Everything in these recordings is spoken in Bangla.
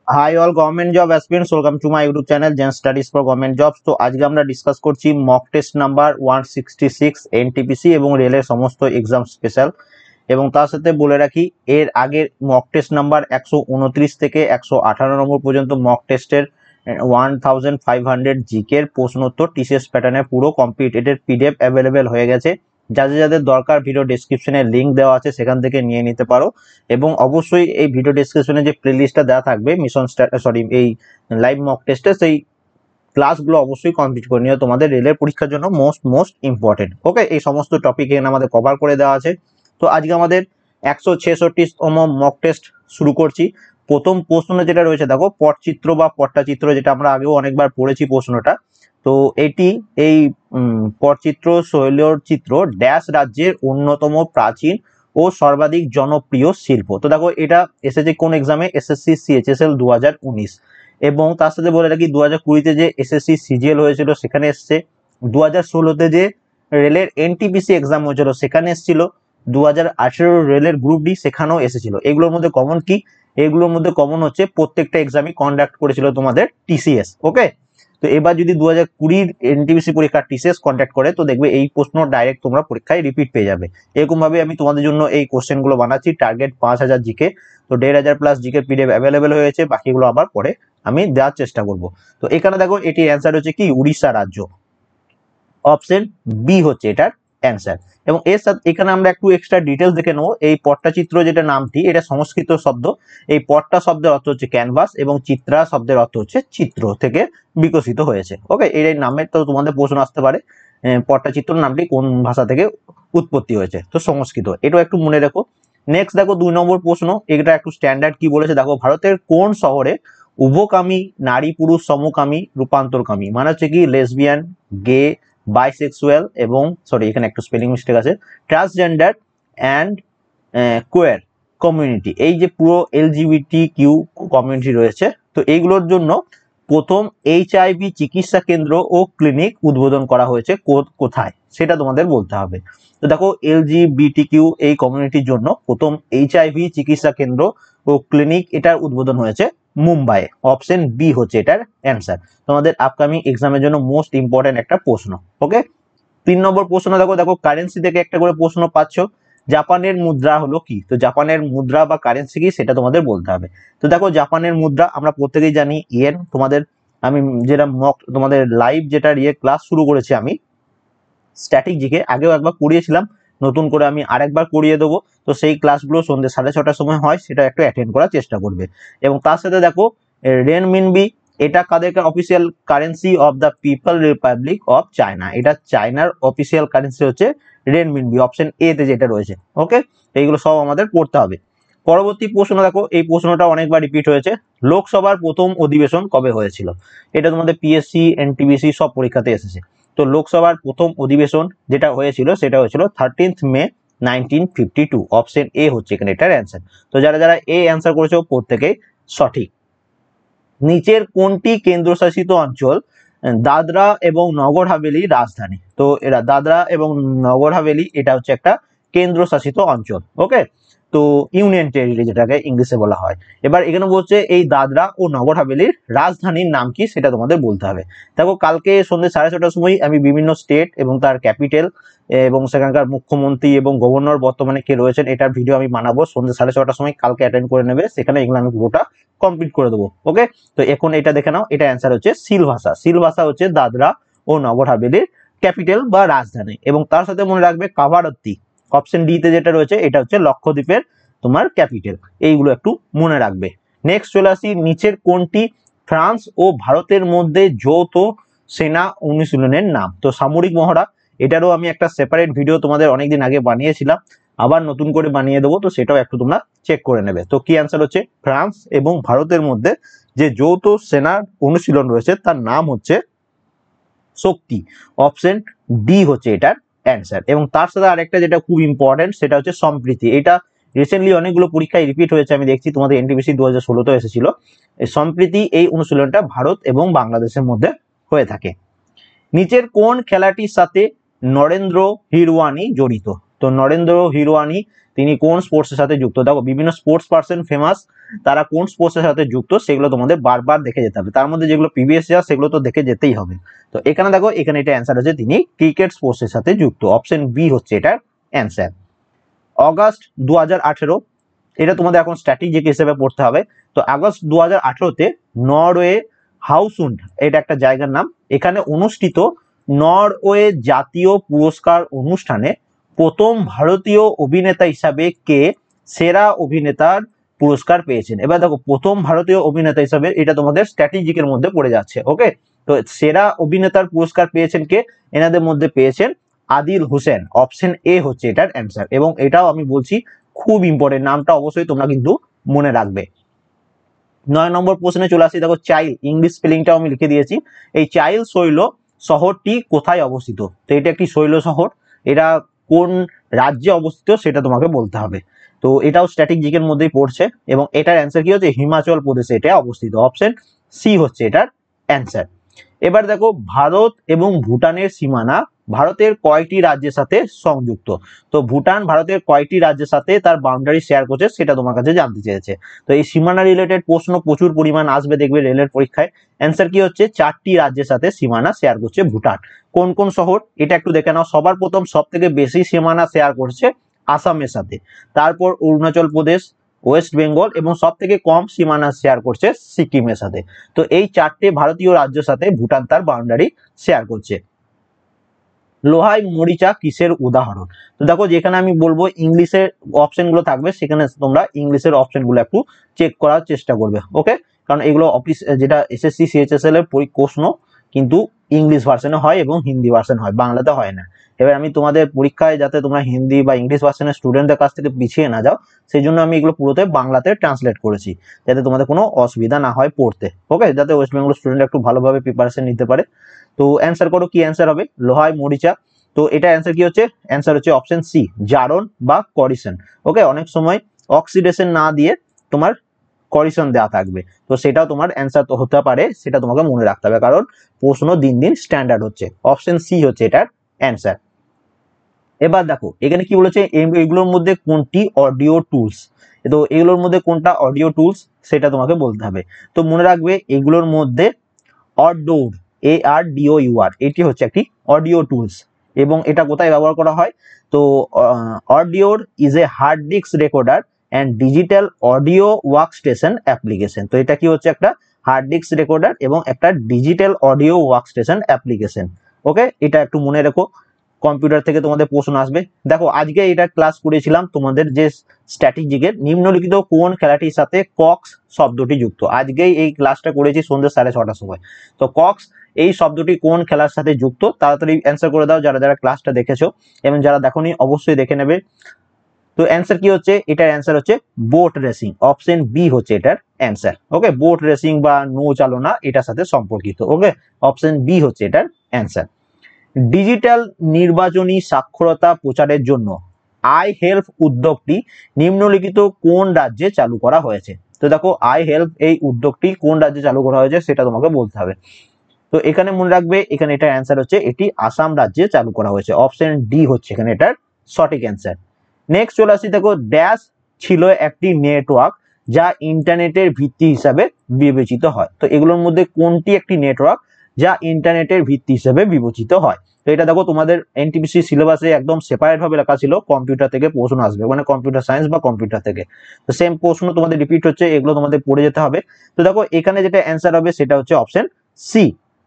High all government job aspirants, welcome to my YouTube channel gen studies for government jobs. তো আজকে আমরা ডিসকাস করছি মক টেস্ট নাম্বার 166 এনটিপিসি এবং রেলের সমস্ত এক্সাম স্পেশাল। এবং তার সাথে বলে রাখি, এর আগের মক টেস্ট নাম্বার 129 থেকে 118 নম্বর পর্যন্ত মক টেস্টের 1500 জিকের প্রশ্নোত্তর টিসিএস প্যাটার্নের পুরো কমপ্লিট, এটার পিডিএফ অ্যাভেলেবেল হয়ে গেছে। যাদের যাদের দরকার ভিডিও ডেসক্রিপশনে লিঙ্ক দেওয়া আছে, সেখান থেকে নিয়ে নিতে পারো। এবং অবশ্যই এই ভিডিও ডেসক্রিপশনে যে প্লেলিস্টটা দেওয়া থাকবে এই লাইভ মক টেস্টে, সেই ক্লাসগুলো অবশ্যই কমপ্লিট করে নিও, তোমাদের রেলের পরীক্ষার জন্য মোস্ট ইম্পর্টেন্ট। ওকে, এই সমস্ত টপিক এখানে আমাদের কভার করে দেওয়া আছে। তো আজকে আমাদের 166তম মক টেস্ট শুরু করছি। প্রথম প্রশ্ন যেটা রয়েছে দেখো, পটচিত্র বা পট্টাচিত্র, যেটা আমরা আগেও অনেকবার পড়েছি প্রশ্নটা। তো এই পটচিত্র শৈলচিত্র ড্যাশ রাজ্যের অন্যতম প্রাচীন ও সর্বাধিক জনপ্রিয় শিল্প। তো দেখো, এটা এসেছে কোন এক্সামে? SSC CHSL 2019। এবং তার সাথে বলে রাখি, 2020-তে যে এসএসসি সিজিএল হয়েছিল সেখানে এসছে, 2016-তে যে রেলের এনটিপিসি এক্সাম হয়েছিল সেখানে এসেছিল, 2018 রেলের গ্রুপ ডি সেখানেও এসেছিল। এগুলোর মধ্যে কমন কি? এগুলোর মধ্যে কমন হচ্ছে প্রত্যেকটা এক্সামই কন্ডাক্ট করেছিল তোমাদের টিসিএস। ওকে, তো এবার যদি 2020 এনটিপিসি পরীক্ষার টিসিএস কন্ডাক্ট করে, তো দেখবে এই প্রশ্ন ডাইরেক্ট তোমরা পরীক্ষায় রিপিট পেয়ে যাবে। এরকম ভাবে আমি তোমাদের জন্য এই কোশ্চেন গুলো বানাচ্ছি। টার্গেট 5000 জিকে, তো 1500+ জিকে পিডিএফ অ্যাভেলেবেল হয়েছে, বাকিগুলো আবার পরে আমি দেওয়ার চেষ্টা করব। তো এখানে দেখো, এটির অ্যান্সার হচ্ছে কি? উড়িষ্যা রাজ্য। অপশন বি হচ্ছে এটার অ্যান্সার। এবং এর সাথে এখানে আমরা একটু এক্সট্রা ডিটেলস দেখে নেবো। এই পট্টাচিত্র যেটা নামটি, এটা সংস্কৃত শব্দ। এই পট্টা শব্দের অর্থ হচ্ছে ক্যানভাস এবং চিত্রা শব্দের অর্থ হচ্ছে চিত্র থেকে বিকশিত হয়েছে। ওকে, এই নামের তো তোমাদের প্রশ্ন আসতে পারে, পট্টাচিত্র নামটি কোন ভাষা থেকে উৎপত্তি হয়েছে? তো সংস্কৃত, এটাও একটু মনে রেখো। নেক্সট দেখো 2 নম্বর প্রশ্ন, এটা একটু স্ট্যান্ডার্ড কি বলেছে দেখো, ভারতের কোন শহরে উভকামী, নারী পুরুষ সমকামী, রূপান্তরকামী মানে হচ্ছে কি লেসবিয়ান, গে, বাইসেক্সুয়াল এবং এখানে একটু স্পেলিং মিস্টেক আছে, ট্রান্সজেন্ডার অ্যান্ড কোয়ার কমিউনিটি, এই যে পুরো এলজিবিটি কিউ কমিউনিটি রয়েছে, তো এইগুলোর জন্য প্রথম এইচআইভি চিকিৎসা কেন্দ্র ও ক্লিনিক উদ্বোধন করা হয়েছে কোথায়, সেটা তোমাদের বলতে হবে। তো দেখো, এলজিবিটি কিউ এই কমিউনিটির জন্য প্রথম এইচআইভি চিকিৎসা কেন্দ্র ও ক্লিনিক এটার উদ্বোধন হয়েছে মুম্বাই। অপশন বি হচ্ছে এটার অ্যান্সার। তোমাদের আপকামিং এক্সামের জন্য মোস্ট ইম্পর্টেন্ট একটা প্রশ্ন। ওকে, 3 নম্বর প্রশ্ন দেখো কারেন্সি থেকে একটা করে প্রশ্ন পাচ্ছ। জাপানের মুদ্রা হলো কি? তো জাপানের মুদ্রা বা কারেন্সি কি, সেটা তোমাদের বলতে হবে। তো দেখো, জাপানের মুদ্রা আমরা প্রত্যেকেই জানি ইয়েন। আমি যেটা তোমাদের লাইভ যেটা ক্লাস শুরু করেছি আমি স্ট্যাটিক জিকে, আগেও একবার করিয়েছিলাম, নতুন করে আমি আরেকবার করিয়ে দেবো। তো সেই ক্লাসগুলো সন্ধ্যে 6:30টার সময় হয়, সেটা একটু অ্যাটেন্ড করার চেষ্টা করবে। এবং তার সাথে দেখো, রেনমিনবি, এটা কাদেরকে official currency of the people republic of China, এটা চায়নার অফিসিয়াল কারেন্সি হচ্ছে রেনমিনবি। অপশন এ তে যেটা রয়েছে। ওকে, এইগুলো সব আমাদের পড়তে হবে। পরবর্তী প্রশ্ন দেখো, এই প্রশ্নটা অনেকবার রিপিট হয়েছে, লোকসভার প্রথম অধিবেশন কবে হয়েছিল? এটা তোমাদের পিএসসি এনটিপিসি সব পরীক্ষাতে এসেছে। তো লোকসভার প্রথম অধিবেশন যেটা হয়েছিল সেটা হয়েছিল 13 মে 1952। অপশন এ হচ্ছে এখানে এটার অ্যান্সার। তো যারা যারা এ অ্যান্সার করেছো প্রত্যেকেই সঠিক। নিচের কোনটি কেন্দ্রশাসিত অঞ্চল দাদরা এবং নগর হাভেলির রাজধানী? তো এরা দাদরা এবং নগর হাভেলি, এটা হচ্ছে একটা কেন্দ্রশাসিত অঞ্চল। ওকে, তো ইউনিয়ন টেরিটরি যেটাকে ইংলিশে বলা হয়। এবার এখানে বলছে এই দাদরা ও নগর হাভেলির রাজধানীর নাম কি, সেটা তোমাদের বলতে হবে। দেখো, কালকে সন্ধ্যে 6:30টার সময় আমি বিভিন্ন স্টেট এবং তার ক্যাপিটাল এবং সেখানকার মুখ্যমন্ত্রী এবং গভর্নর বর্তমানে কে রয়েছেন এটার ভিডিও আমি বানাবো সন্ধ্যে 6:30টার সময়, কালকে অ্যাটেন্ড করে নেবে, সেখানে এগুলো আমি পুরোটা কমপ্লিট করে দেবো। ওকে, তো এখন এটা দেখে নাও, এটা অ্যান্সার হচ্ছে সিলভাসা। সিলভাসা হচ্ছে দাদরা ও নগর হাভেলির ক্যাপিটাল বা রাজধানী। এবং তার সাথে মনে রাখবে কাভারত্তি, অপশন ডি তে যেটা রয়েছে, এটা হচ্ছে লক্ষদ্বীপের তোমার ক্যাপিটাল। এইগুলো একটু মনে রাখবে। নেক্সট চলে আসি, নিচের কোনটি ফ্রান্স ও ভারতের মধ্যে যৌথ সেনা অনুশীলনের নাম? তো সামরিক মহড়া, এটারও আমি একটা সেপারেট ভিডিও তোমাদের অনেকদিন আগে বানিয়েছিলাম, আবার নতুন করে বানিয়ে দেবো, তো সেটাও একটু তোমরা চেক করে নেবে। তো কি অ্যান্সার হচ্ছে, ফ্রান্স এবং ভারতের মধ্যে যে যৌথ সেনার অনুশীলন রয়েছে তার নাম হচ্ছে শক্তি। অপশন ডি হচ্ছে এটার অ্যান্সার। এবং তার সাথে আরেকটা যেটা খুব ইম্পর্টেন্ট, সেটা হচ্ছে সম্প্রীতি। এটা রিসেন্টলি অনেকগুলো পরীক্ষায় রিপিট হয়েছে, আমি দেখছি তোমাদের এনটিপিসি 2016-তেও এসেছিল। এই সম্প্রীতি এই অনুশীলনটা ভারত এবং বাংলাদেশের মধ্যে হয়ে থাকে। নিচের কোন খেলাটির সাথে নরেন্দ্র হিরওয়ানি জড়িত? তো তো নরেন্দ্র হিরোয়ানি তিনি কোন স্পোর্টসের সাথে যুক্ত? দেখো বিভিন্ন স্পোর্টস পার্সন ফেমাস, তারা কোন স্পোর্টসের সাথে যুক্ত সেগুলো তোমাদের বারবার দেখে যেতে হবে। তার মধ্যে যেগুলো প্রিভিয়াস ইয়ার সেগুলো তো দেখে যেতেই হবে। তো এখানে দেখো, এখানে এটা অ্যান্সার হচ্ছে তিনি ক্রিকেট স্পোর্টসের সাথে যুক্ত। অপশন বি হচ্ছে এটার অ্যান্সার। অগাস্ট 2018, এটা তোমাদের এখন স্ট্র্যাটেজিক হিসেবে পড়তে হবে। তো আগস্ট 2018-তে নরওয়ে হাউসুন্ড, এটা একটা জায়গার নাম, এখানে অনুষ্ঠিত নরওয়ে জাতীয় পুরস্কার অনুষ্ঠানে প্রথম ভারতীয় অভিনেতা হিসাবে কে সেরা অভিনেতার পুরস্কার পেয়েছেন? এবার দেখো, প্রথম ভারতীয় অভিনেতা হিসাবে, এটা তোমাদের স্ট্র্যাটেজিকের মধ্যে পড়ে যাচ্ছে। ওকে, তো সেরা অভিনেতার পুরস্কার পেয়েছেন কে? এনাদের মধ্যে পেয়েছেন আদিল হোসেন। অপশন এ হচ্ছে এটার অ্যান্সার, এবং এটাও আমি বলছি খুব ইম্পর্টেন্ট, নামটা অবশ্যই তোমরা কিন্তু মনে রাখবে। 9 নম্বর প্রশ্নে চলে আসি। দেখো, চাইল, ইংলিশ স্পেলিংটাও আমি লিখে দিয়েছি। এই চাইল শৈল শহরটি কোথায় অবস্থিত? তো এটা একটি শৈল শহর, এটা কোন রাজ্যে অবস্থিত সেটা তোমাকে বলতে হবে। তো এটাও স্ট্র্যাটেজিকের মধ্যেই পড়ছে, এবং এটার অ্যান্সার কি হচ্ছে? হিমাচল প্রদেশে এটা অবস্থিত। অপশন সি হচ্ছে এটার অ্যান্সার। এবার দেখো, ভারত এবং ভুটানের সীমানা ভারতের কয়টি রাজ্যের সাথে সংযুক্ত? তো ভুটান ভারতের কয়টি রাজ্যের সাথে তার বাউন্ডারি শেয়ার করছে সেটা তোমার কাছে জানতে চেয়েছে। তো এই সীমানা রিলেটেড প্রশ্ন প্রচুর পরিমাণ আসবে, দেখবে রেলের পরীক্ষায়। অ্যান্সার কি হচ্ছে? 4টি রাজ্যের সাথে সীমানা শেয়ার করছে ভুটান। কোন কোন শহর এটা একটু দেখে নাও। সবার প্রথম সব থেকে বেশি সীমানা শেয়ার করছে আসামের সাথে, তারপর অরুণাচল প্রদেশ, ওয়েস্ট বেঙ্গল, এবং সব থেকে কম সীমানা শেয়ার করছে সিকিমের সাথে। তো এই 4টে ভারতীয় রাজ্যের সাথে ভুটান তার বাউন্ডারি শেয়ার করছে। লোহাই মরিচা কিসের উদাহরণ? তো দেখো, যেখানে আমি বলবো ইংলিশের অপশনগুলো থাকবে, সেখানে তোমরা ইংলিশের অপশনগুলো একটু চেক করার চেষ্টা করবে। ওকে, কারণ এগুলো অফিস যেটা এসএসসি সিএইচএসএল এর প্রশ্ন কিন্তু ইংলিশ ভার্সনে হয় এবং হিন্দি ভার্সন হয়, বাংলাতে হয় না। এবার আমি তোমাদের পরীক্ষায় যাতে তোমরা হিন্দি বা ইংলিশ ভার্সনের স্টুডেন্টদের কাছ থেকে পিছিয়ে না যাও, সেই জন্য আমি এগুলো পুরোতে বাংলাতে ট্রান্সলেট করেছি, যাতে তোমাদের কোনো অসুবিধা না হয় পড়তে। ওকে, যাতে ওয়েস্ট বেঙ্গল স্টুডেন্ট একটু ভালোভাবে প্রিপারেশন নিতে পারে। তো অ্যান্সার করো, কি অ্যান্সার হবে? লোহাই মরিচা। তো এটা অ্যান্সার কি হচ্ছে? অ্যান্সার হচ্ছে অপশন সি, জারণ বা করিশন। ওকে, অনেক সময় অক্সিডেশন না দিয়ে তোমার করিশন দেওয়া থাকবে, তো সেটাও তোমার অ্যান্সার তো হতে পারে, সেটা তোমাকে মনে রাখতে হবে, কারণ প্রশ্ন দিন দিন স্ট্যান্ডার্ড হচ্ছে। অপশন সি হচ্ছে এটার অ্যান্সার। এবার দেখো, এখানে কি বলেছে? এগুলোর মধ্যে কোনটি অডিও টুলস? তো এগুলোর মধ্যে কোনটা অডিও টুলস সেটা তোমাকে বলতে হবে। তো মনে রাখবে, এগুলোর মধ্যে অডোর, ARDOUR, এটি হচ্ছে একটি অডিও টুলস, এবং এটা কোথায় ব্যবহার করা হয়? তো অডিওর is a hard disk recorder and digital audio workstation application. তো এটা কি হচ্ছে? একটা হার্ড ডিস্ক রেকর্ডার এবং একটা digital audio workstation application. Okay, এটা একটু মনে রেখো, কম্পিউটার থেকে তোমাদের প্রশ্ন আসবে। দেখো, আজকে এটা ক্লাস করেছিলাম তোমাদের যে স্ট্র্যাটেজিকের নিম্নলিখিত কোন খেলাটির সাথে কক্স শব্দটি যুক্ত? আজকেই এই ক্লাসটা করেছি সন্ধ্যে 6:30টার সময়। তো কক্স এই শব্দটি কোন খেলার সাথে যুক্ত? তাড়াতাড়ি অ্যান্সার করে দাও, যারা যারা ক্লাসটা দেখেছো, এবং যারা দেখোনি অবশ্যই দেখে নেবে। তো অ্যান্সার কি হচ্ছে? এটার অ্যান্সার হচ্ছে বোট রেসিং। অপশন বি হচ্ছে এটার অ্যান্সার। ওকে, বোট রেসিং বা নৌ চালনা এটার সাথে সম্পর্কিত। ওকে, অপশন বি হচ্ছে এটার অ্যান্সার। ডিজিটাল নির্বাচনী সাক্ষরতা প্রচারের জন্য আই হেল্প উদ্যোগটি নিম্নলিখিত কোন রাজ্যে চালু করা হয়েছে? তো দেখো, আই হেল্প এই উদ্যোগটি কোন রাজ্যে চালু করা হয়েছে সেটা তোমাকে বলতে হবে। তো এখানে মনে রাখবে, এখানে এটার অ্যান্সার হচ্ছে এটি আসাম রাজ্যে চালু করা হয়েছে। অপশন ডি হচ্ছে এখানে এটার সঠিক অ্যান্সার। নেক্সট চলে আসি। দেখো, ড্যাশ ছিল একটি নেটওয়ার্ক যা ইন্টারনেটের ভিত্তি হিসাবে বিবেচিত হয়। তো এগুলোর মধ্যে কোনটি একটি নেটওয়ার্ক যা ইন্টারনেটের ভিত্তি হিসেবে বিবেচিত হয়? তো এটা দেখো, তোমাদের এনটিপিসি সিলেবাসে একদম সেপারেট ভাবে লেখা ছিল, কম্পিউটার থেকে প্রশ্ন আসবে, মানে কম্পিউটার সায়েন্স বা কম্পিউটার থেকে। তো সেম প্রশ্ন তোমাদের রিপিট হচ্ছে, এগুলো তোমাদের পড়ে যেতে হবে। তো দেখো, এখানে যেটা অ্যান্সার হবে সেটা হচ্ছে অপশন সি,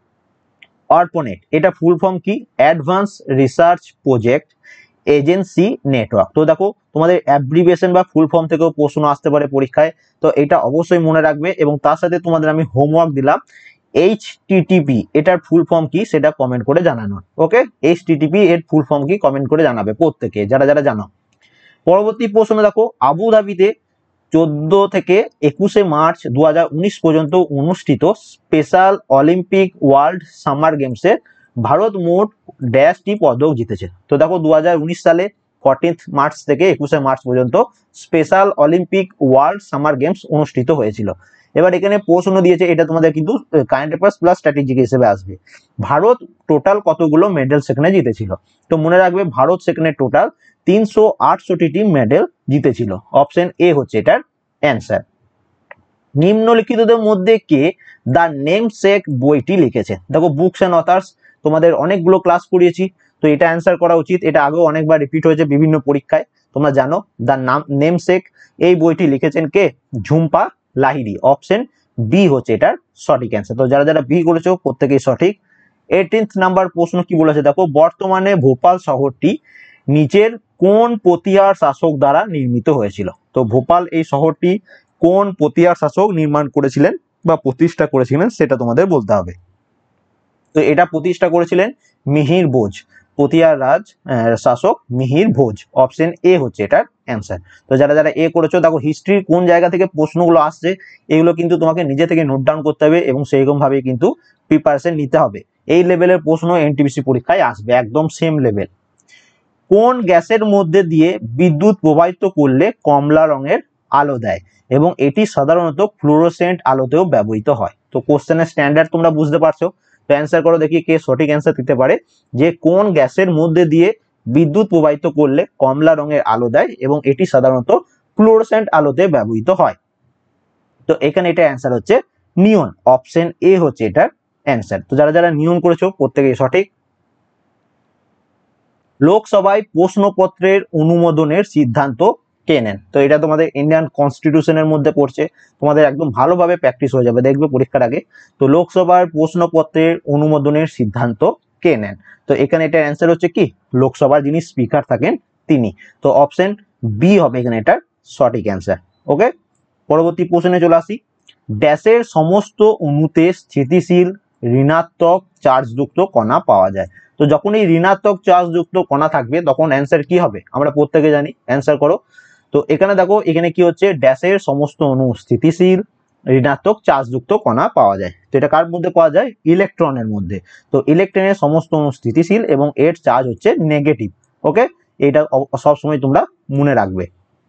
অর্পনেট। এটা ফুল ফর্ম কি? Advance research project agency network. তো দেখো, তোমাদের অ্যাব্রিভিয়েশন বা ফুল ফর্ম থেকেও প্রশ্ন আসতে পারে পরীক্ষায়, তো এটা অবশ্যই মনে রাখবে। এবং তার সাথে তোমাদের আমি হোমওয়ার্ক দিলাম, HTTP এটার ফুল ফর্ম কি সেটা কমেন্ট করে জানানো। ওকে, HTTP এর ফুল ফর্ম কি কমেন্ট করে জানাবে প্রত্যেকে, যারা যারা জানো। পরবর্তী প্রশ্ন দেখো, আবুধাবিতে 14 থেকে 21 মার্চ 2019 পর্যন্ত অনুষ্ঠিত স্পেশাল অলিম্পিক ওয়ার্ল্ড সামার গেমসে ভারত মোট ড্যাশটি পদক জিতেছে? তো দেখো, 2019 সালে 14 মার্চ থেকে 21 মার্চ পর্যন্ত special olympic world summer games অনুষ্ঠিত হয়েছিল। এবার এখানে প্রশ্ন দিয়েছে, এটা তোমাদের কিন্তু কারেন্ট অ্যাফেয়ার্স প্লাস স্ট্র্যাটেজিক হিসেবে আসবে। ভারত টোটাল কতগুলো মেডেল সেখানে জিতেছিল? তো মনে রাখবে, ভারত সেখানে টোটাল 368টি মেডেল জিতেছিল। অপশন এ হচ্ছে এটার অ্যান্সার। নিম্নলিখিতদের মধ্যে কে দ্য নেমসেক বইটি লিখেছে? দেখো বুকস অ্যান্ড অথার্স তোমাদের অনেকগুলো ক্লাস করিয়েছি, তো এটা অ্যান্সার করা উচিত। এটা আগেও অনেকবার রিপিট হয়েছে বিভিন্ন পরীক্ষায়, তোমরা জানো। দ্য নেমসেক এই বইটি লিখেছেন কে? ঝুম্পা লাহিড়ী। অপশন বি হচ্ছে এটার সঠিক অ্যান্সার। তো যারা যারা বি করেছো প্রত্যেকেই সঠিক। 18th নাম্বার প্রশ্ন কি বলেছে দেখো, বর্তমানে ভোপাল শহরটি নিচের কোন প্রতিহার শাসক দ্বারা নির্মিত হয়েছিল? তো ভোপাল এই শহরটি কোন প্রতিহার শাসক নির্মাণ করেছিলেন বা প্রতিষ্ঠা করেছিলেন সেটা তোমাদের বলতে হবে। তো এটা প্রতিষ্ঠা করেছিলেন মিহির ভোজ, প্রতিহার রাজ শাসক মিহির ভোজ। অপশন এ হচ্ছে এটার অ্যান্সার। তো যারা যারা এ করেছো দেখো হিস্ট্রির কোন জায়গা থেকে প্রশ্নগুলো আসছে এগুলো কিন্তু তোমাকে নিজে থেকে নোট ডাউন করতে হবে এবং সেইরকম ভাবে কিন্তু প্রিপারেশন নিতে হবে। এই লেভেলের প্রশ্ন এনটিপিসি পরীক্ষায় আসবে, একদম সেম লেভেল। কোন গ্যাসের মধ্যে দিয়ে বিদ্যুৎ প্রবাহিত করলে কমলা রঙের আলো দেয় এবং এটি সাধারণত ফ্লুরোসেন্ট আলোতেও ব্যবহৃত হয়? তো কোশ্চেনের স্ট্যান্ডার্ড তোমরা বুঝতে পারছো। তো অ্যান্সার করো দেখি কে সঠিক অ্যান্সার দিতে পারে, যে কোন গ্যাসের মধ্যে দিয়ে বিদ্যুৎ প্রবাহিত করলে কমলা রঙের আলো দেয় এবং এটি সাধারণত ফ্লুরোসেন্ট আলোতে ব্যবহৃত হয়? তো এখানে এটা অ্যান্সার হচ্ছে নিয়ন। অপশন এ হচ্ছে এটার অ্যান্সার। তো যারা যারা নিয়ন করেছো প্রত্যেকেই সঠিক। লোকসভায় প্রশ্নপত্রের অনুমোদনের সিদ্ধান্ত কে নেন? তো এটা তোমাদের ইন্ডিয়ান কনস্টিটিউশনের মধ্যে পড়ছে, তোমাদের একদম ভালোভাবে প্র্যাকটিস হয়ে যাবে দেখবে পরীক্ষার আগে। তো লোকসভার প্রশ্নপত্রের অনুমোদনের সিদ্ধান্ত কে নেন? তো এখানে এটার অ্যান্সার হচ্ছে কি, লোকসভার যিনি স্পিকার থাকেন তিনি। তো অপশন বি হবে এখানে এটার সঠিক অ্যান্সার। ওকে, পরবর্তী প্রশ্নে চলে আসি। ড্যাশের সমস্ত অণুতে স্থিতিশীল ঋণাত্মক চার্জযুক্ত কণা পাওয়া যায়। তো যখন এই ঋণাত্মক চার্জযুক্ত কণা থাকবে তখন অ্যান্সার কি হবে আমরা প্রত্যেকে জানি, অ্যান্সার করো। তো এখানে দেখো এখানে কি হচ্ছে, ড্যাশের সমস্ত অণু স্থিতিশীল ঋণাত্মক চার্জযুক্ত কণা পাওয়া যায়। তো এটা কার মধ্যে পাওয়া যায়? ইলেকট্রনের মধ্যে। তো ইলেকট্রনের সমস্ত অণু স্থিতিশীল এবং এর চার্জ হচ্ছে নেগেটিভ। ওকে, এটা সবসময় তোমরা মনে রাখবে।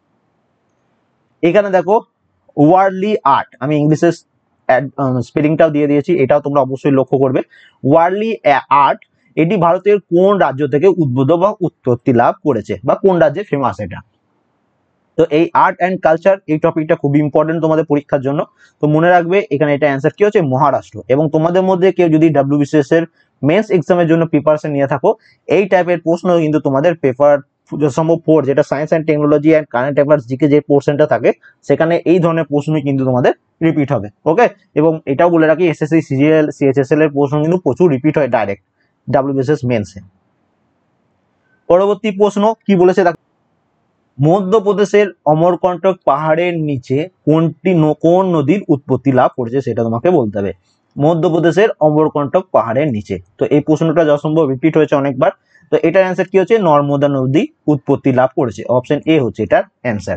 এখানে দেখো ওয়ার্লি আর্ট, আমি ইংলিশে স্পেলিংটাও দিয়ে দিয়েছি, এটাও তোমরা অবশ্যই লক্ষ্য করবে। ওয়ার্লি আর্ট এটি ভারতের কোন রাজ্য থেকে উদ্ভূত বা উৎপত্তি লাভ করেছে বা কোন রাজ্যে ফেমাস এটা? তো এই আর্ট অ্যান্ড কালচার এই টপিকটা খুব ইম্পর্টেন্ট তোমাদের পরীক্ষার জন্য। তো মনে রাখবে এখানে এটা অ্যান্সার কি হচ্ছে, মহারাষ্ট্র। এবং তোমাদের মধ্যে কেউ যদি ডাব্লিউবিসিএস এর মেন্স এক্সামের জন্য প্রিপারেশন নিয়ে থাকো, এই টাইপের প্রশ্ন কিন্তু তোমাদের পেপার সম্ভব 4 যেটা science and technology and current affairs GK যে পোর্শনটা থাকে সেখানে এই ধরনের প্রশ্ন কিন্তু তোমাদের রিপিট হবে। ওকে, এবং এটাও বলে রাখি এসএসসি সিজিএল সিএইচএসএল এর প্রশ্ন কিন্তু প্রচুর রিপিট হয় ডাইরেক্ট ডাব্লিউবিসিএস মেন্সে। পরবর্তী প্রশ্ন কি বলেছে দেখো, মধ্যপ্রদেশের অমরকন্টক পাহাড়ের নিচে কোন নদীর উৎপত্তি লাভ করেছে সেটা তোমাকে বলতে হবে। মধ্যপ্রদেশের অমরকন্টক পাহাড়ের নিচে, তো এই প্রশ্নটা যথাসম্ভব রিপিট হয়েছে অনেকবার। তো এটার অ্যান্সার কি হচ্ছে, নর্মদা নদী উৎপত্তি লাভ করেছে। অপশন এ হচ্ছে এটার অ্যান্সার।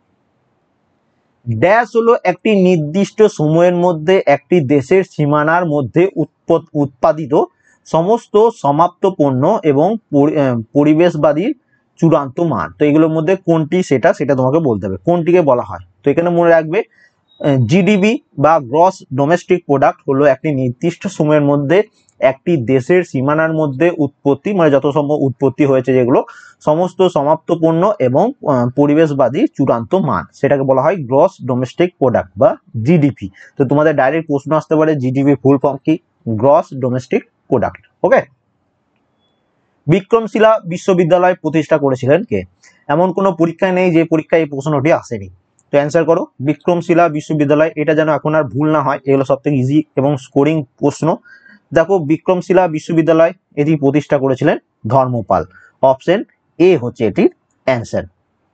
ড্যাশ হলো একটি নির্দিষ্ট সময়ের মধ্যে একটি দেশের সীমানার মধ্যে উৎপাদিত সমস্ত সমাপ্ত পণ্য এবং পরিবেশবাদী চূড়ান্ত মান। তো এগুলোর মধ্যে কোনটি সেটা তোমাকে বলতে হবে কোনটিকে বলা হয়। তো এখানে মনে রাখবে জিডিপি বা গ্রস ডোমেস্টিক প্রোডাক্ট হলো একটি নির্দিষ্ট সময়ের মধ্যে একটি দেশের সীমানার মধ্যে উৎপত্তি, মানে যত সম্ভব উৎপত্তি হয়েছে যেগুলো সমস্ত সমাপ্ত পণ্য এবং পরিবেশবাদী চূড়ান্ত মান, সেটাকে বলা হয় গ্রস ডোমেস্টিক প্রোডাক্ট বা জিডিপি। তো তোমাদের ডাইরেক্ট প্রশ্ন আসতে পারে জিডিপি ফুল ফর্ম কি, gross domestic product. Okay, Vikramshila বিশ্ববিদ্যালয় প্রতিষ্ঠা করেছিলেন কে? এমন কোনো পরীক্ষায় নেই যে পরীক্ষায় এই প্রশ্নটি আসেনি। তো অ্যান্সার করো, বিক্রমশিলা বিশ্ববিদ্যালয়, এটা যেন এখন আর ভুল না হয়, এগুলো সব থেকে ইজি এবং স্কোরিং প্রশ্ন। দেখো বিক্রমশিলা বিশ্ববিদ্যালয় এটি প্রতিষ্ঠা করেছিলেন ধর্মপাল। অপশন এ হচ্ছে এটির অ্যান্সার।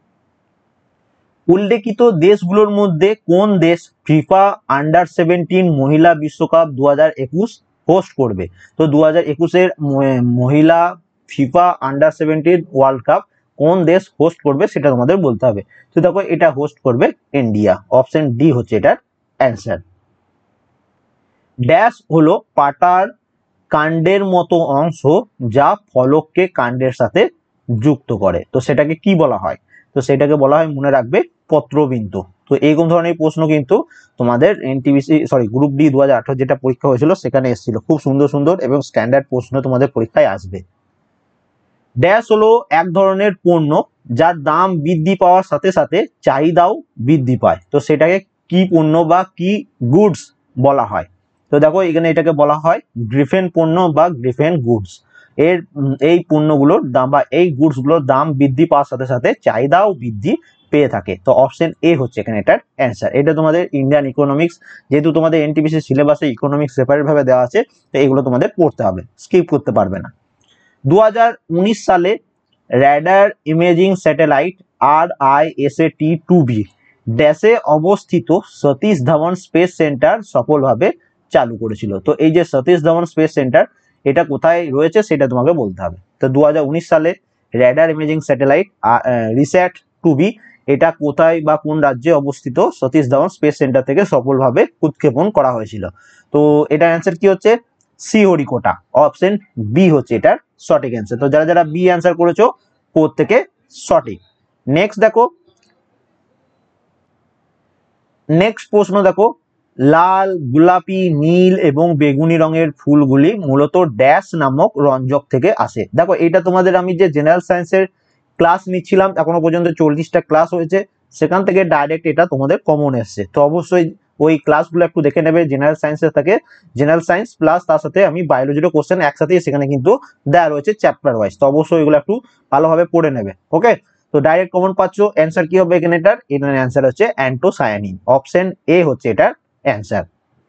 উল্লেখিত দেশগুলোর মধ্যে কোন দেশ ফিফা আন্ডার 17 মহিলা বিশ্বকাপ 2021 হোস্ট করবে? তো 2021-এর মহিলা ফিফা আন্ডার 17 ওয়ার্ল্ড কাপ কোন দেশ হোস্ট করবে সেটা তোমাদের বলতে হবে। তো দেখো এটা হোস্ট করবে ইন্ডিয়া। অপশন ডি হচ্ছে এটার অ্যান্সার। ড্যাশ হলো পাতার কাণ্ডের মতো অংশ যা ফলককে কাণ্ডের সাথে যুক্ত করে। তো সেটাকে কি বলা হয়? তো সেটাকে বলা হয় মনে রাখবে পত্রবিন্দু। তো এইরকম ধরনের প্রশ্ন কিন্তু তোমাদের এনটিপিসি গ্রুপ ডি 2018 যেটা পরীক্ষা হয়েছিল সেখানে এসেছিল, খুব সুন্দর সুন্দর এবং স্ট্যান্ডার্ড প্রশ্ন তোমাদের পরীক্ষায় আসবে। ড্যাশ হলো এক ধরনের পণ্য যার দাম বৃদ্ধি পাওয়ার সাথে সাথে চাহিদাও বৃদ্ধি পায়, তো সেটাকে কি পণ্য বা কি গুডস বলা হয়? তো দেখো এখানে এটাকে বলা হয় গ্রিফেন পণ্য বা গ্রিফেন গুডস। এই পণ্যগুলোর দাম বা এই গুডস গুলোর দাম বৃদ্ধি পাওয়ার সাথে সাথে চাহিদাও বৃদ্ধি পেয়ে থাকে। তো অপশন এ হচ্ছে এখানে এটার অ্যান্সার। এটা তোমাদের ইন্ডিয়ান ইকোনমিক্স, যেহেতু তোমাদের এনটিপিসি সিলেবাসে ইকোনমিক্স সেপারেট ভাবে দেওয়া আছে, তো এগুলো তোমাদের পড়তে হবে, স্কিপ করতে পারবে না। 2019 সালে র্যাডার ইমেজিং স্যাটেলাইট RISAT-2B ড্যাশে অবস্থিত সতীশ ধাওয়ান স্পেস সেন্টার সফলভাবে চালু করেছিল। তো এই যে সতীশ ধাওয়ান স্পেস সেন্টার, এটা কোথায় রয়েছে সেটা তোমাকে বলতে হবে। তো 2019 সালে র্যাডার ইমেজিং স্যাটেলাইট RISAT-2B এটা কোথায় বা কোন রাজ্যে অবস্থিত সতীশ ধাওয়ান স্পেস সেন্টার থেকে সফলভাবে উৎক্ষেপণ করা হয়েছিল? তো এটার অ্যান্সার কি হচ্ছে? শ্রীহরিকোটা। অপশন বি হচ্ছে এটার সঠিক অ্যান্সার। তো যারা যারা বি অ্যান্সার করেছো প্রত্যেকে সঠিক। নেক্সট দেখো, নেক্সট প্রশ্ন দেখো, লাল, গোলাপি, নীল এবং বেগুনি রঙের ফুলগুলি মূলত ড্যাশ নামক রঞ্জক থেকে আসে। দেখো এটা তোমাদের আমি যে জেনারেল সায়েন্সের ক্লাস নিচ্ছিলাম, এখনো পর্যন্ত 40টা ক্লাস হয়েছে, সেখান থেকে ডাইরেক্ট এটা তোমাদের কমন এসছে। তো অবশ্যই ওই ক্লাসগুলো একটু দেখে নেবে। জেনারেল সায়েন্সের থাকে জেনারেল সায়েন্স প্লাস তার সাথে আমি বায়োলজিরও কোশ্চেন একসাথে সেখানে কিন্তু দেওয়া রয়েছে চ্যাপ্টার ওয়াইজ। তো অবশ্যই এগুলো একটু ভালোভাবে পড়ে নেবে। ওকে, তো ডাইরেক্ট কমন পাচ্ছ। অ্যান্সার কি হবে এখানে? এটার অ্যান্সার হচ্ছে অ্যান্টোসায়ানিন। অপশন এ হচ্ছে এটার অ্যান্সার।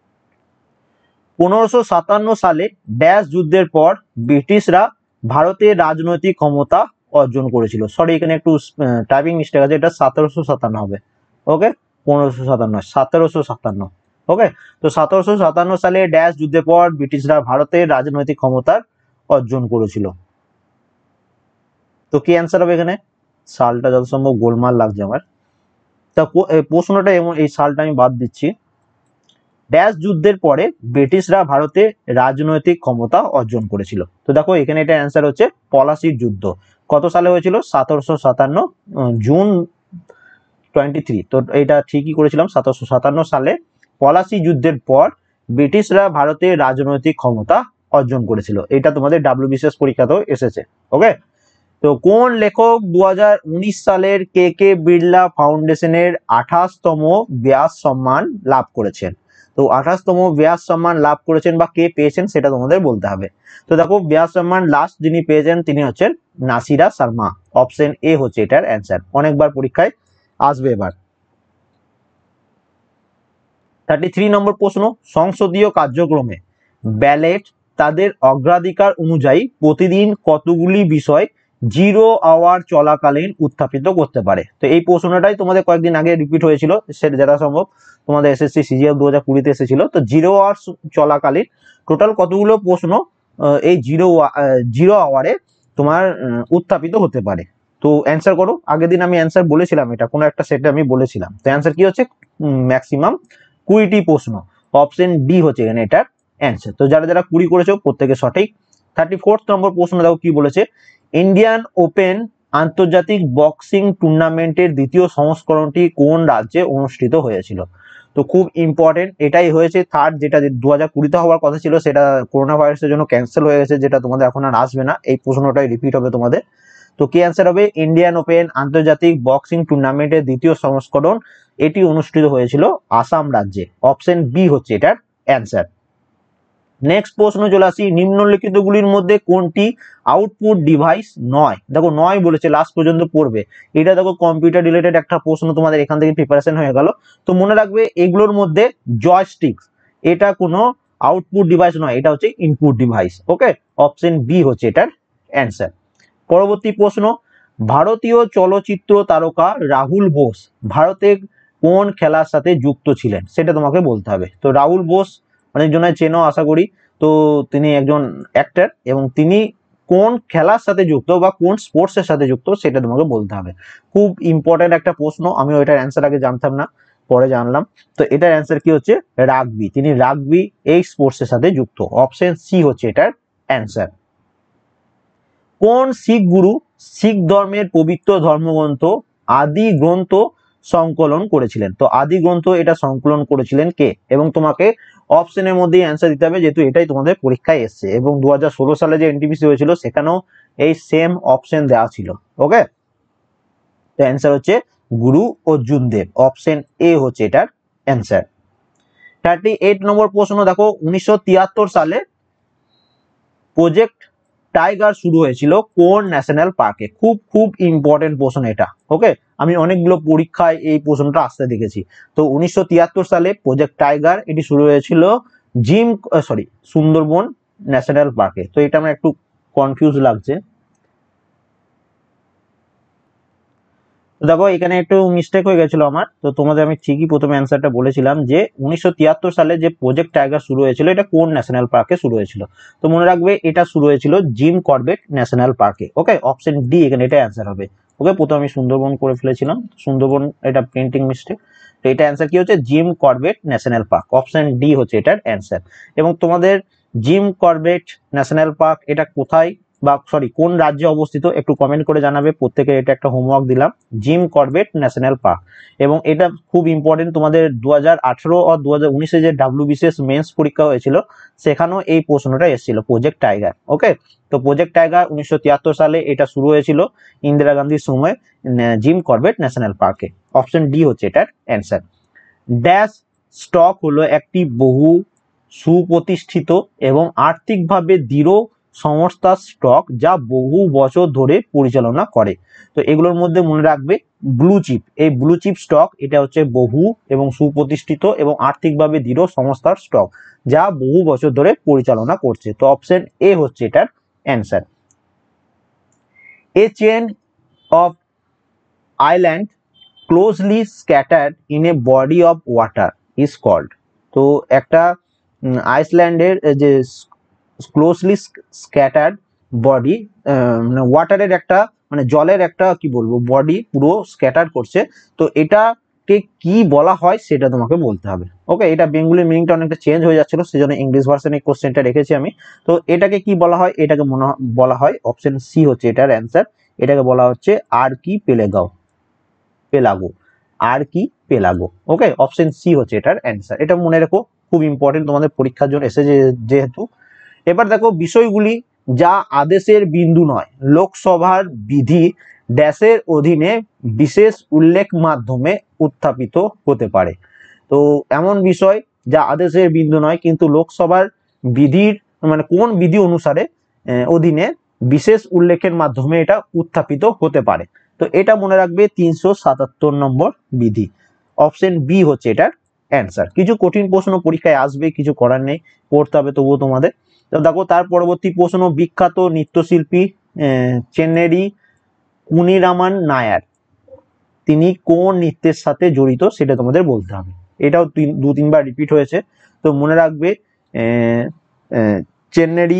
1557 সালে ড্যাশ যুদ্ধের পর ব্রিটিশরা ভারতের রাজনৈতিক ক্ষমতা অর্জন করেছিল। সরি এখানে একটু টাইপিং মিস্টেক আছে, এটা 1757 হবে। ওকে, 1557, 1757। ওকে, তো 1757 সালে ড্যাশ যুদ্ধের পর ব্রিটিশরা ভারতের রাজনৈতিক ক্ষমতা অর্জন করেছিল। তো কি অ্যান্সার হবে এখানে? সালটা যত সম্ভব গোলমাল লাগছে আমার। তা প্রশ্নটা এমন, এই সালটা আমি বাদ দিচ্ছি। ড্যাশ যুদ্ধের পরে ব্রিটিশরা ভারতে রাজনৈতিক ক্ষমতা অর্জন করেছিল। তো দেখো এখানে এটা অ্যান্সার হচ্ছে পলাশির যুদ্ধ। কত সালে হয়েছিল? 1757 জুন 23। তো এটা ঠিকই করেছিলাম, 1757 সালে পলাশি যুদ্ধের পর ব্রিটিশরা ভারতে রাজনৈতিক ক্ষমতা অর্জন করেছিল। এটা তোমাদের WBCS পরীক্ষাতেও এসেছে। ওকে, তো কোন লেখক 2019 সালের কে বিড়লা ফাউন্ডেশনের 28তম ব্যাস সম্মান লাভ করেছেন? তো 28তম ব্যাস সম্মান লাভ করেছেন বা কে পেয়েছেন সেটা তোমাদের বলতে হবে। তো দেখো ব্যাস সম্মান লাস্ট যিনি পেয়েছেন তিনি হচ্ছেন নাসিরা শর্মা। অপশন এ হচ্ছে এটার অ্যান্সার। অনেকবার পরীক্ষায় আসবে। এবার 33 নম্বর প্রশ্ন, সংসদীয় কার্যক্রমে ব্যালেট তাদের অগ্রাধিকার অনুযায়ী প্রতিদিন কতগুলি বিষয় 0 আওয়ার চলাকালীন উত্থাপিত করতে পারে? তো এই প্রশ্নটাই তোমাদের কয়েকদিন আগে রিপিট হয়েছিল, সেটা যেটা সম্ভব তোমাদের SSC CGL 2020-তে এসেছিল। তো 0 আওয়ার চলাকালীন টোটাল কতগুলো প্রশ্ন এই 0 আওয়ারে তোমার উত্থাপিত হতে পারে? তো অ্যান্সার করো। আগের দিন আমি অ্যান্সার বলেছিলাম, এটা কোনো একটা সেটে আমি বলেছিলাম। তো অ্যান্সার কি হচ্ছে? ম্যাক্সিমাম 20টি প্রশ্ন। অপশন ডি হচ্ছে এখানে এটার অ্যান্সার। তো যারা যারা 20 করেছো প্রত্যেকে সঠিক। 34 নম্বর প্রশ্ন দেখো কি বলেছে, ইন্ডিয়ান ওপেন আন্তর্জাতিক বক্সিং টুর্নামেন্টের দ্বিতীয় সংস্করণটি কোন রাজ্যে অনুষ্ঠিত হয়েছিল? তো খুব ইম্পর্টেন্ট, এটাই হয়েছে থার্ড, যেটা 2020-তে হওয়ার কথা ছিল সেটা করোনা ভাইরাসের জন্য ক্যান্সেল হয়ে গেছে, যেটা তোমাদের এখন আর আসবে না। এই প্রশ্নটাই রিপিট হবে তোমাদের। তো কি অ্যান্সার হবে? ইন্ডিয়ান ওপেন আন্তর্জাতিক বক্সিং টুর্নামেন্টের দ্বিতীয় সংস্করণ এটি অনুষ্ঠিত হয়েছিল আসাম রাজ্যে। অপশন বি হচ্ছে এটার অ্যান্সার। নেক্সট প্রশ্ন চলে আসি, নিম্নলিখিতগুলির মধ্যে কোনটি আউটপুট ডিভাইস নয়? দেখো নয় বলেছে, লাস্ট পর্যন্ত পড়বে। এটা দেখো কম্পিউটার রিলেটেড একটা প্রশ্ন, তোমাদের এখান থেকে প্রিপারেশন হয়ে গেল। তো মনে রাখবে এগুলোর মধ্যে জয়স্টিক এটা কোনো আউটপুট ডিভাইস নয়, এটা হচ্ছে input device. Okay, option B হচ্ছে এটার অ্যান্সার। পরবর্তী প্রশ্ন, ভারতীয় চলচ্চিত্র তারকা রাহুল বোস ভারতে কোন খেলার সাথে যুক্ত ছিলেন সেটা তোমাকে বলতে হবে। তো রাহুল বোস অনেকজনের চেনো আশা করি। তো তিনি একজন অ্যাক্টর এবং তিনি কোন খেলার সাথে যুক্ত বা কোন স্পোর্টসের সাথে যুক্ত সেটা তোমাকে বলতে হবে। খুব ইম্পর্টেন্ট একটা প্রশ্ন, আমি ওইটার অ্যান্সার আগে জানতাম না, পরে জানলাম। তো এটার অ্যান্সার কি হচ্ছে? রাগবি। তিনি রাগবি এই স্পোর্টসের সাথে যুক্ত। অপশন সি হচ্ছে এটার অ্যান্সার। কোন শিখ গুরু শিখ ধর্মের পবিত্র ধর্মগ্রন্থ আদি গ্রন্থ সংকলন করেছিলেন? তো আদি গ্রন্থ এটা সংকলন করেছিলেন কে? এবং তোমাকে অপশনের মধ্যে অ্যান্সার দিতে হবে, যেহেতু এটাই তোমাদের পরীক্ষায় এসছে এবং 2016 সালে যে এনটিপিসি হয়েছিল সেখানেও এই সেম অপশন দেওয়া ছিল। ওকে, তো অ্যান্সার হচ্ছে গুরু অর্জুন দেব, অপশন এ হচ্ছে এটার অ্যান্সার। 38 নম্বর প্রশ্ন দেখো, 1973 সালে প্রজেক্ট টাইগার শুরু হয়েছিল কোন ন্যাশনাল পার্কে? খুব খুব ইম্পর্টেন্ট প্রশ্ন এটা। ওকে, আমি অনেকগুলো পরীক্ষায় এই প্রশ্নটা আসতে দেখেছি। তো 1973 সালে প্রজেক্ট টাইগার এটি শুরু হয়েছিল সুন্দরবন ন্যাশনাল পার্কে। তো এটা আমার একটু কনফিউজ লাগছে। দেখো এখানে একটু মিস্টেক হয়ে গেছিল আমার, তো তোমাদের আমি ঠিকই প্রথমে অ্যান্সারটা বলেছিলাম যে 1973 সালে যে প্রজেক্ট টাইগার শুরু হয়েছিল এটা কোন ন্যাশনাল পার্কে শুরু হয়েছিল। তো মনে রাখবে এটা শুরু হয়েছিল জিম করবেট ন্যাশনাল পার্কে। ওকে, অপশন ডি এখানে এটা অ্যান্সার হবে। ওকে, প্রথমে আমি সুন্দরবন করে ফেলেছিলাম, সুন্দরবন এটা প্রিন্টিং মিস্টেক। তো এটা অ্যান্সার কি হচ্ছে? Jim Corbett national park, option D হচ্ছে এটার অ্যান্সার। এবং তোমাদের জিম করবেট ন্যাশনাল পার্ক এটা কোথায় বা কোন রাজ্যে অবস্থিত একটু কমেন্ট করে জানাবে। প্রত্যেকে এটা একটা হোমওয়ার্ক দিলাম, জিম করবেট ন্যাশনাল পার্ক। এবং এটা খুব ইম্পর্টেন্ট, তোমাদের 2018 আর 2019-এ যে WBCS মেন্স পরীক্ষা হয়েছিল সেখানেও এই প্রশ্নটা এসেছিল, প্রজেক্ট টাইগার। ওকে, তো প্রজেক্ট টাইগার 1973 সালে এটা শুরু হয়েছিল ইন্দিরা গান্ধীর সময় জিম করবেট ন্যাশনাল পার্কে। অপশন ডি হচ্ছে এটার অ্যান্সার। ড্যাশ স্টক হলো একটি বহু সুপ্রতিষ্ঠিত এবং আর্থিকভাবে দৃঢ় সংস্থার স্টক যা বহু বছর ধরে পরিচালনা করে। তো এগুলোর মধ্যে মনে রাখবে ব্লু চিপ, এই ব্লু চিপ স্টক এটা হচ্ছে বহু এবং সুপ্রতিষ্ঠিত এবং আর্থিকভাবে দৃঢ় সংস্থার স্টক যা বহু বছর ধরে পরিচালনা করছে। তো অপশন এ হচ্ছে এটার answer. A chain of island closely scattered in a body of water is called. তো একটা আইসল্যান্ডের যে ক্লোজলি স্ক্যাটার্ড বডি, মানে ওয়াটারের একটা মানে জলের একটা কি বলবো বডি পুরো স্ক্যাটার করছে, তো এটাকে কি বলা হয় সেটা তোমাকে বলতে হবে। ওকে, এটা বেঙ্গলি মিনিংটা অনেকটা চেঞ্জ হয়ে যাচ্ছিল, সেজন্য ইংলিশ ভার্সনে কোশ্চেনটা রেখেছি আমি। তো এটাকে কি বলা হয়? এটাকে বলা হয়, অপশন সি হচ্ছে এটার অ্যান্সার, এটাকে বলা হচ্ছে পেলাগো, পেলাগো। ওকে, অপশন সি হচ্ছে এটার অ্যান্সার। এটা মনে রেখো, খুব ইম্পর্টেন্ট তোমাদের পরীক্ষার জন্য এসেছে যেহেতু। এবার দেখো বিষয়গুলি যা আদেশের বিন্দু নয়, লোকসভার বিধি ড্যাশের অধীনে বিশেষ উল্লেখ মাধ্যমে উত্থাপিত হতে পারে। তো এমন বিষয় যা আদেশের বিন্দু নয় কিন্তু লোকসভার বিধির মানে কোন বিধি অনুসারে অধীনে বিশেষ উল্লেখের মাধ্যমে এটা উত্থাপিত হতে পারে। তো এটা মনে রাখবে 377 নম্বর বিধি, অপশন বি হচ্ছে এটার অ্যান্সার। কিছু কঠিন প্রশ্ন পরীক্ষায় আসবে, কিছু করার নেই, পড়তে হবে তবুও তোমাদের। তো দেখো তার পরবর্তী প্রশ্ন, বিখ্যাত নৃত্যশিল্পী চেন্নাইরি কুনিরামান নায়ার তিনি কোন নৃত্যের সাথে জড়িত সেটা তোমাদের বলতে হবে। এটাও 2-3 বার রিপিট হয়েছে, তো মনে রাখবে চেন্নাইরি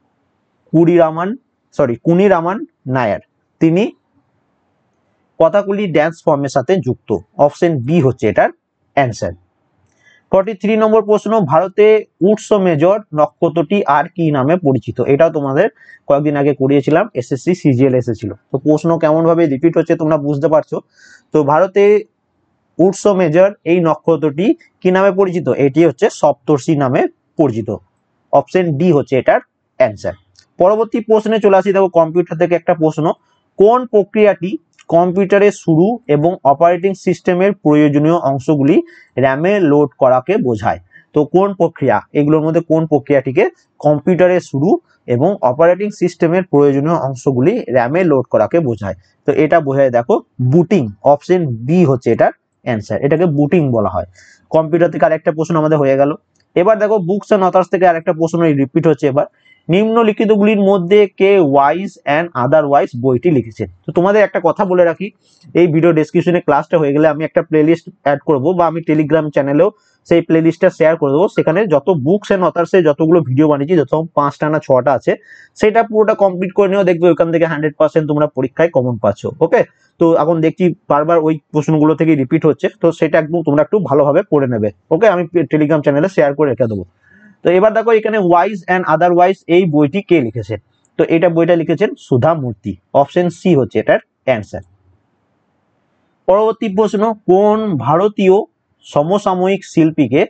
কুনিরামান নায়ার তিনি কথাগুলি ড্যান্স ফর্মের সাথে যুক্ত, অপশন বি হচ্ছে এটার অ্যান্সার। 43 নম্বর প্রশ্ন, ভারতে উৎস মেজর নক্ষত্রটি আর কি নামে পরিচিত? এটাও তোমাদের কয়েকদিন আগে করিয়েছিলাম, SSC CGL এসেছিল। তো প্রশ্ন কেমন ভাবে রিপিট হচ্ছে তোমরা বুঝতে পারছো। তো ভারতে উৎস মেজর এই নক্ষত্রটি কি নামে পরিচিত? এটি হচ্ছে সপ্তর্ষি নামে পরিচিত, অপশন ডি হচ্ছে এটার অ্যান্সার। পরবর্তী প্রশ্নে চলে আসি, দেখো কম্পিউটার থেকে একটা প্রশ্ন, কোন প্রক্রিয়াটি কম্পিউটারের শুরু এবং অপারেটিং সিস্টেমের প্রয়োজনীয় অংশগুলি র্যামে লোড করাকে বোঝায়? তো কোন প্রক্রিয়া, এগুলোর মধ্যে কোন প্রক্রিয়াটিকে কম্পিউটারের শুরু এবং অপারেটিং সিস্টেমের প্রয়োজনীয় অংশগুলি র্যামে লোড করাকে বোঝায়? তো এটা বোঝায় দেখো বুটিং, অপশন বি হচ্ছে এটার অ্যান্সার, এটাকে বুটিং বলা হয়। কম্পিউটার থেকে আরেকটা প্রশ্ন আমাদের হয়ে গেল। এবার দেখো বুকস এন্ড অথার্স থেকে আরেকটা প্রশ্ন রিপিট হচ্ছে এবার, নিম্নলিখিতগুলির মধ্যে কে ওয়াইজ অ্যান্ড আদারওয়াইজ বইটি লিখেছেন? তো তোমাদের একটা কথা বলে রাখি, এই ভিডিও ডেসক্রিপশনে ক্লাসটা হয়ে গেলে আমি একটা প্লেলিস্ট অ্যাড করব বা আমি টেলিগ্রাম চ্যানেলেও সেই প্লেলিস্টটা শেয়ার করে দেবো, সেখানে যত বুকস এন্ড অথার্সে যতগুলো ভিডিও বানিয়েছি, যত 5টা না 6টা আছে, সেটা পুরোটা কমপ্লিট করে নিও, দেখবে ওইখান থেকে 100% তোমরা পরীক্ষায় কমন পাচ্ছ। ওকে, তো এখন দেখছি বারবার ওই প্রশ্নগুলো থেকে রিপিট হচ্ছে, তো সেটা একদম তোমরা একটু ভালোভাবে পড়ে নেবে। ওকে, আমি টেলিগ্রাম চ্যানেলে শেয়ার করে রেখে দেবো। তো এবার দেখো এখানে ওয়াইজ অ্যান্ড আদারওয়াইজ এই বইটি কে লিখেছেন? তো এটা বইটা লিখেছেন সুধা মূর্তি, অপশন সি হচ্ছে এটার অ্যান্সার। পরবর্তী প্রশ্ন, কোন ভারতীয় সমসাময়িক শিল্পীকে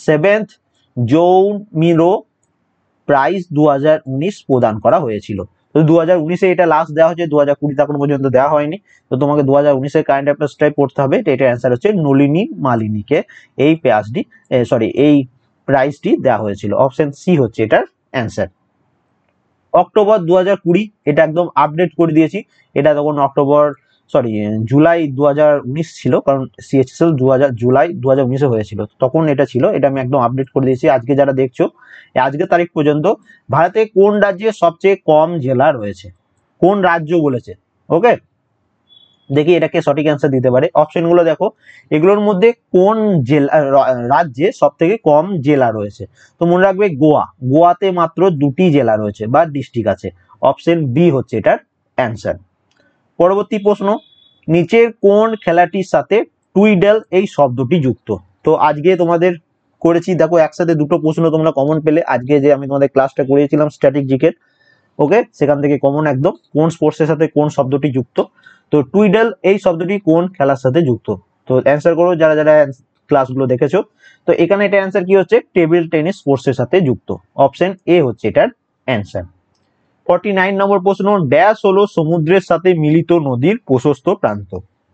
7th জৌমিরো প্রাইজ 2019 প্রদান করা হয়েছিল? তো 2019-এ এটা লাস্ট দেওয়া হচ্ছে, 2020 এখনো পর্যন্ত দেওয়া হয়নি। তো তোমাকে 2019-এর কারেন্ট অ্যাফেয়ার্সটাই পড়তে হবে। এটার অ্যান্সার হচ্ছে নলিনী মালিনীকে এই এই প্রাইজটি দেওয়া হয়েছিল। অপশন সি হচ্ছে এটার অ্যান্সার। অক্টোবর 2020 এটা একদম আপডেট করে দিয়েছি। এটা তখন জুলাই 2019 ছিল, কারণ সিএইচএসএল জুলাই 2019-এ হয়েছিল, তখন এটা ছিল। এটা আমি একদম আপডেট করে দিয়েছি। আজকে যারা দেখছো, আজকের তারিখ পর্যন্ত ভারতে কোন রাজ্যে সবচেয়ে কম জেলা রয়েছে, কোন রাজ্য বলেছে। ওকে, দেখি এটাকে সঠিক অ্যান্সার দিতে পারে। অপশনগুলো দেখো, এগুলোর মধ্যে কোন রাজ্যে সব থেকে কম জেলা রয়েছে। তো মনে রাখবে গোয়াতে মাত্র 2টি জেলা রয়েছে বা ডিস্ট্রিক্ট আছে। অপশন বি হচ্ছে এটার অ্যান্সার। পরবর্তী প্রশ্ন, নিচের কোন খেলাটির সাথে টুইডেল এই শব্দটি যুক্ত। তো আজকে তোমাদের করেছি, দেখো একসাথে দুটো প্রশ্ন তোমরা কমন পেলে। আজকে যে আমি তোমাদের ক্লাসটা করিয়েছিলাম স্ট্যাটিক জিকের, ওকে, সেখান থেকে কমন একদম কোন স্পোর্টসের সাথে কোন শব্দটি যুক্ত। তো টুইডেল এই শব্দটি কোন খেলার সাথে যুক্ত। তো অ্যান্সার করো যারা যারা ক্লাসগুলো দেখেছো। তো এখানে এটা অ্যান্সার কি হচ্ছে, টেবিল টেনিস স্পোর্টসের সাথে যুক্ত। অপশন এ হচ্ছে এটার অ্যান্সার। 49 নম্বর প্রশ্ন, ড্যাশ হলো সমুদ্রের সাথে মিলিত নদীর প্রশস্ত প্রান্ত।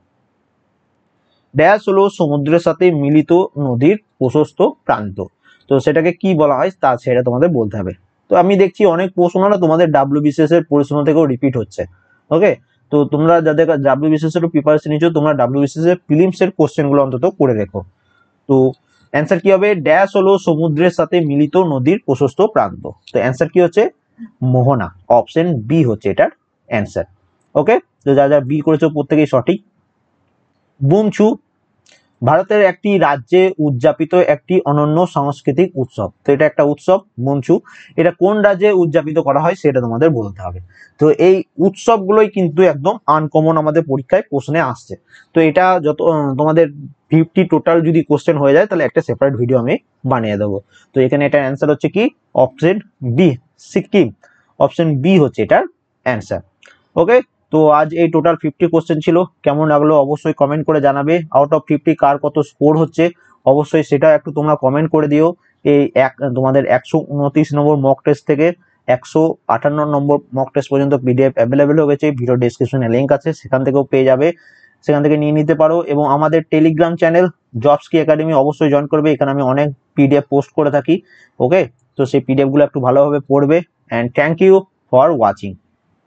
ড্যাশ হলো সমুদ্রের সাথে মিলিত নদীর প্রশস্ত প্রান্ত। তো সেটাকে কি বলা হয় তা সেটা তোমাদের বলতে হবে। তো আমি দেখছি অনেক প্রশ্ন না তোমাদের ডাব্লিউবিসিএস এর প্রশ্ন থেকেও রিপিট হচ্ছে। ওকে, তো তোমরা যাদের ডাব্লিউবিসিএস এর প্রিপারেশন নিচ্ছ, তোমরা ডাব্লিউবিসিএস এর প্রিলিমস এর কোশ্চেন গুলো অন্তত করে রেখো। তো অ্যান্সার কি হবে, ড্যাশ হলো সমুদ্রের সাথে মিলিত নদীর প্রশস্ত প্রান্ত। তো অ্যান্সার কি হচ্ছে, মোহনা। অপশন বি হচ্ছে এটার অ্যান্সার। ওকে, তো যা যা বি করেছো প্রত্যেকেই সঠিক। বুমছু ভারতের একটি রাজ্যে উদযাপিত একটি অনন্য সাংস্কৃতিক উৎসব। তো এটা একটা উৎসব বুমছু, এটা কোন রাজ্যে উদযাপিত করা হয় সেটা তোমাদের বলতে হবে। তো এই উৎসবগুলোই কিন্তু একদম আনকমন আমাদের পরীক্ষায় প্রশ্নে আসছে। তো এটা যত তোমাদের 50 টোটাল যদি কোশ্চেন হয়ে যায়, তাহলে একটা সেপারেট ভিডিও আমি বানিয়ে দেবো। তো এখানে এটার অ্যান্সার হচ্ছে কি, option B, Sikkim. Option B হচ্ছে এটার অ্যান্সার। ওকে, তো আজ এই টোটাল 50 কোশ্চেন ছিল। কেমন লাগলো অবশ্যই কমেন্ট করে জানাবে। আউট অফ 50 কার কত স্কোর হচ্ছে অবশ্যই সেটা একটু তোমরা কমেন্ট করে দিও। এই তোমাদের 129 নম্বর মক টেস্ট থেকে 158 নম্বর মক টেস্ট পর্যন্ত পিডিএফ অ্যাভেলেবেল হয়ে গেছে। ভিডিও ডেসক্রিপশনে লিঙ্ক আছে, সেখান থেকেও পেয়ে যাবে, সেখান থেকে নিয়ে নিতে পারো। এবং আমাদের টেলিগ্রাম চ্যানেল জবস কি একাডেমি অবশ্যই জয়েন করবে। এখানে আমি অনেক পিডিএফ পোস্ট করে থাকি। ওকে, তো সেই পিডিএফ গুলো একটু ভালোভাবে পড়বে। And thank you for watching.